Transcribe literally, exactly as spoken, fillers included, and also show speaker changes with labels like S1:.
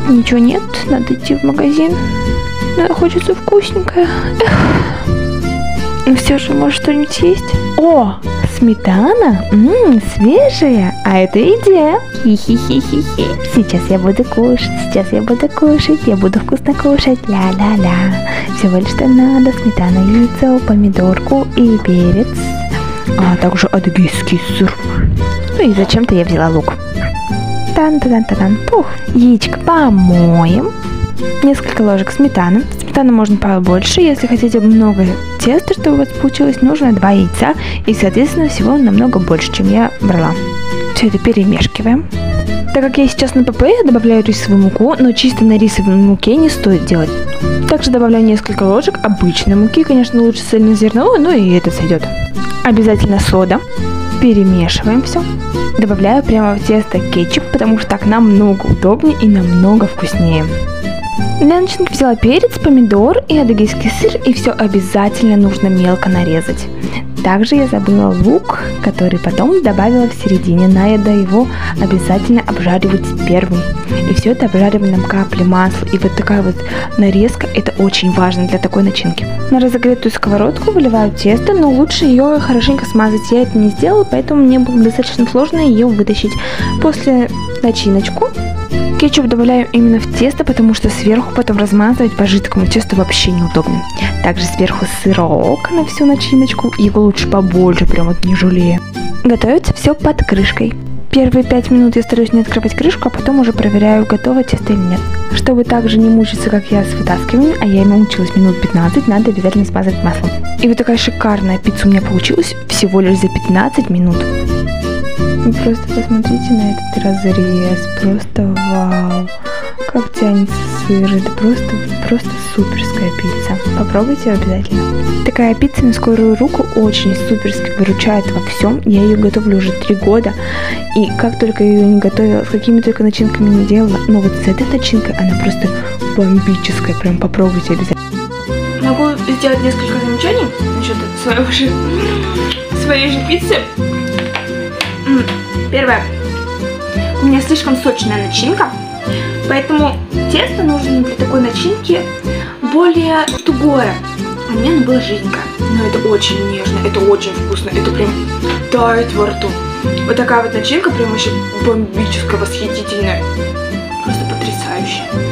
S1: Ничего нет, надо идти в магазин. Но хочется вкусненькое. Эх. Ну все же, может, что-нибудь есть? О, сметана? Ммм, свежая. А это идея. Хи-хи-хи-хи-хи. Сейчас я буду кушать, сейчас я буду кушать, я буду вкусно кушать. Ля-ля-ля. Всего лишь что надо: сметана, яйцо, помидорку и перец. А также адыгейский сыр. Ну и зачем-то я взяла лук. Тан-тан-тан-тан. Пух. Яичко помоем. Несколько ложек сметаны. Сметаны можно побольше. Если хотите много теста, чтобы у вас получилось, нужно два яйца. И, соответственно, всего намного больше, чем я брала. Все это перемешиваем. Так как я сейчас на ПП, я добавляю рисовую муку, но чисто на рисовой муке не стоит делать. Также добавляю несколько ложек обычной муки. Конечно, лучше цельнозерновой, но и это сойдет. Обязательно сода. Перемешиваем все. Добавляю прямо в тесто кетчуп, потому что так намного удобнее и намного вкуснее. Для начинки взяла перец, помидор и адыгейский сыр, и все обязательно нужно мелко нарезать. Также я забыла лук, который потом добавила в середине. Надо его обязательно обжаривать первым. И все это обжариваем на капле масла. И вот такая вот нарезка, это очень важно для такой начинки. На разогретую сковородку выливаю тесто, но лучше ее хорошенько смазать. Я это не сделала, поэтому мне было достаточно сложно ее вытащить. После начиночку кетчуп добавляю именно в тесто, потому что сверху потом размазывать по жидкому тесту вообще неудобно. Также сверху сырок на всю начиночку, его лучше побольше, прям вот не жалея. Готовится все под крышкой. Первые пять минут я стараюсь не открывать крышку, а потом уже проверяю, готово тесто или нет. Чтобы также не мучиться, как я с вытаскиванием, а я ему мучилась минут пятнадцать, надо обязательно смазать маслом. И вот такая шикарная пицца у меня получилась всего лишь за пятнадцать минут. Вы просто посмотрите на этот разрез, просто вау, как тянется сыр, это просто, просто суперская пицца, попробуйте обязательно. Такая пицца на скорую руку очень суперски выручает во всем, я ее готовлю уже три года, и как только я ее не готовила, с какими только начинками не делала, но вот с этой начинкой она просто бомбическая, прям попробуйте обязательно. Могу сделать несколько замечаний насчет своего же, своей же пиццы. Первое. У меня слишком сочная начинка, поэтому тесто нужно для такой начинки более тугое. А мне оно было жиденькое. Но это очень нежно, это очень вкусно, это прям тает во рту. Вот такая вот начинка прям вообще бомбическая, восхитительная. Просто потрясающая.